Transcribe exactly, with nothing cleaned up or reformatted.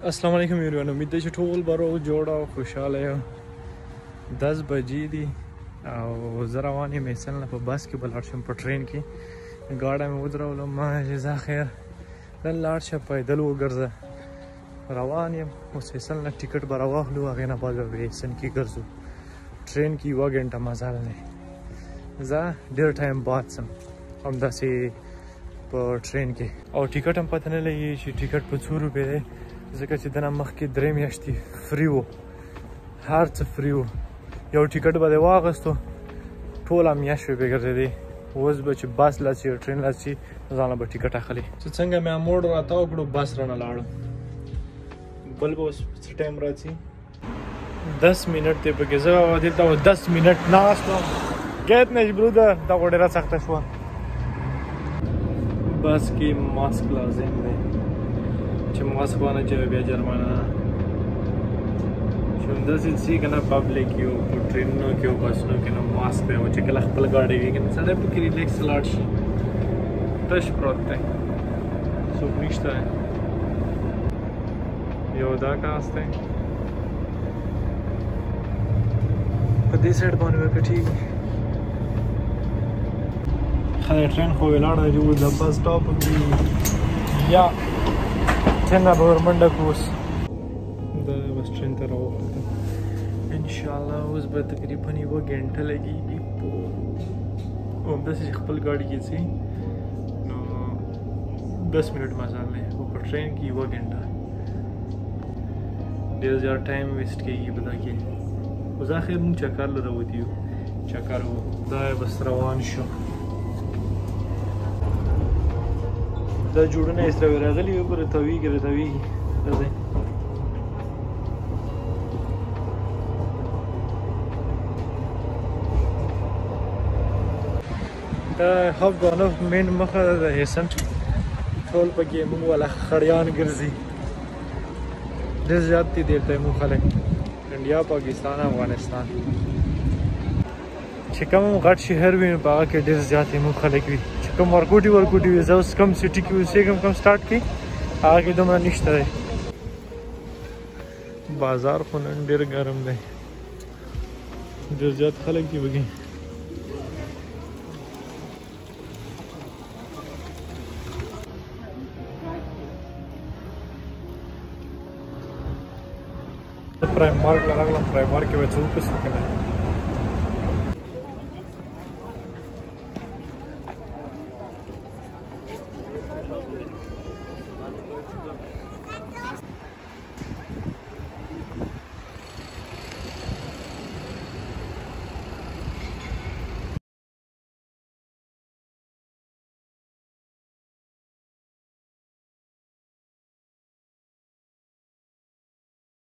अस्सलाम वालेकुम एवरीवन। उम्मीद है ټول به روغ جوړ او خوشاله یو. دس بجې دي او زه روان یم ایسن نه په بس کې به لاړ شم. په ټرین کې ګاډه مې ودرولم. ما جزا خیر نن لاړ شه پیدل وګرځه. روان یم اوس ایسن نه ټیکټ به راواخلو، هغې نه بعد به ایسن کې ګرځو. ټرین کې یوه ګنټه مزل دی. زه ډېر ټایم بعد څم همداسې په ټرین کې، او ټیکټ هم پته نه لګي چې ټیکټ په څو روپۍ دی، ځکه چې دنه مخکې درې میاشتې فري و، هر څه فري و. یو ټیکټ به دې واخیستو ټوله میاشت به پرې ګرځېدې. اوس به چې بس لاړ شي ټرین لاړ شي ځانله به ټیکټ اخلي. چې څنګه مې موډ راتاو کړو بس رانه لاړو. بل به اوس څه ټایم راځي؟ دس منټ دی پکې. زه دلته دس منټ ناست وم. ګیت نه برودر دا خو ډېره سخته شوه. بس کې ماسک لازم دی، چې ماسک ونه چوي بیا جرمانه ده. چې همداسې ځي که نه پبلک کې او په ټرینونو کې او بسونو کې نو ماسک دی، او چې کله خپل ګاډی وي که نه سړی پکې ریلیکس لاړ شي. تش پروت دی، څوک نشته دی. یو دا کاس دی په دې سایډ باندې به کټېږي. خدای ټرین خو ولاړ دی، اوس د بس سټاپ کې یا څنګه به ورمنډه کړو. اوس د بس ټرین ته راوختم. انشاءالله اوس به تقریبا یوه ګنټه لګېږي په همداسې چې خپل ګاډي کې ځي نو دس منټ مزل دی، او په ټرین کې یوه ګنټه. ډېر زیات ټایم ویسټ کېږي په دا کې. اوس اخر موږ چکر له راوتي یو، چکر و دا بس روان شو. دا جوړونه یې سره راغلي وي، ګوره تاویږي راتاویږي. راځئ دا هف ګانف مین مخه ده د هیسن. ټول پکې موږ والا خړیان ګرځي. ډېر زیات دي دلته موږ خلک، انډیا، پاکستان، افغانستان. چې کوم غټ شهر وي نو په هغه کې ډېر زیات موږ خلک وي. چې کوم ورکوټي ورکوټي وي، زه اوس کوم سټي کې اوسېږم، کوم سټاټ کې، هغه کې دومره نشته دی. بازار خو نن ډېر ګرم دی، ډېر زیات خلک دي پکې. پرایم مارک له راغلم. پرایم مارک کې به څه وکړو که نه.